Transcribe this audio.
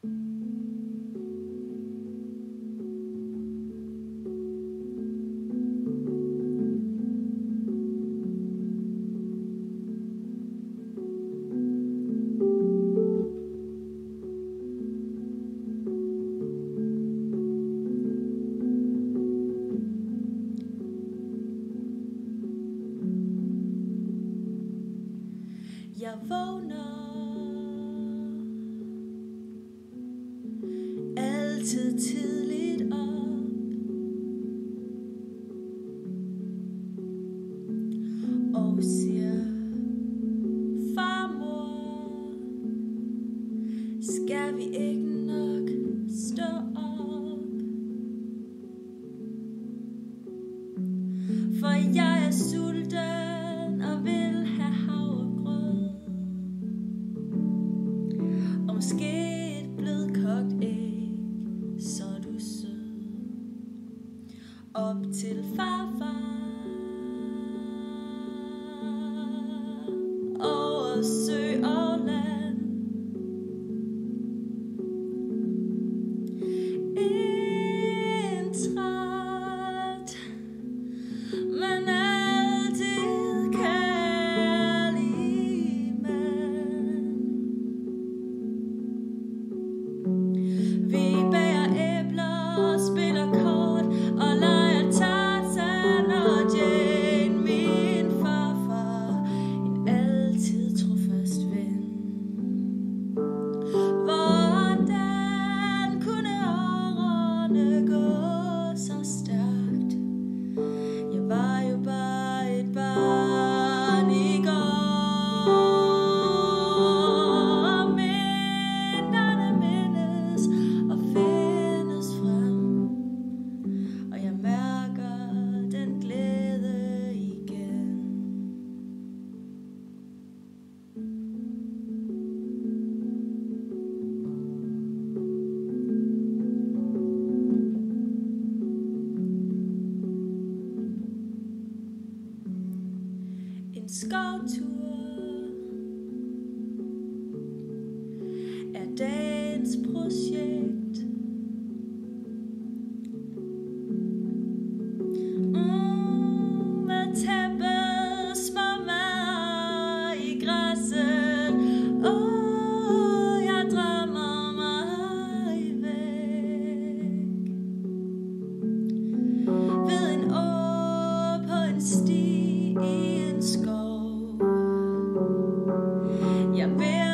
Jeg vågner altid tidligt op og siger, farmor, skal vi ikke nok stå op? For jeg er sulten og vil have havregrød, og måske et blødkogt æg, så du sød. Op til farfar over sø og land. En træt, men altid kærlig mand. Vi bager æbler og spiller kort og leger Tarzan og Jane. Min farfar, en altid trofast ven. Hvordan kunne årene gå så stærkt? Jeg var jo bare et barn i går. Minderne mindes og findes frem, og jeg mærker den glæde igen. En skovtur er dagens projekt. Med tæppet, små mad i græsset. Jeg drømmer mig væk ved en å på en sti i en skov. Jeg vil